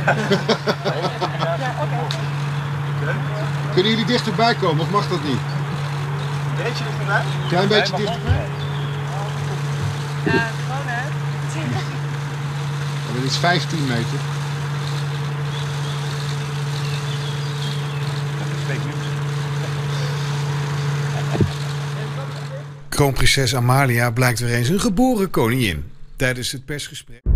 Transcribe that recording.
Kunnen jullie dichterbij komen of mag dat niet? Een beetje dichterbij? Klein beetje dichterbij? Ja, gewoon hè. Dat is 15 meter. Kroonprinses Amalia blijkt weer eens een geboren koningin. Tijdens het persgesprek.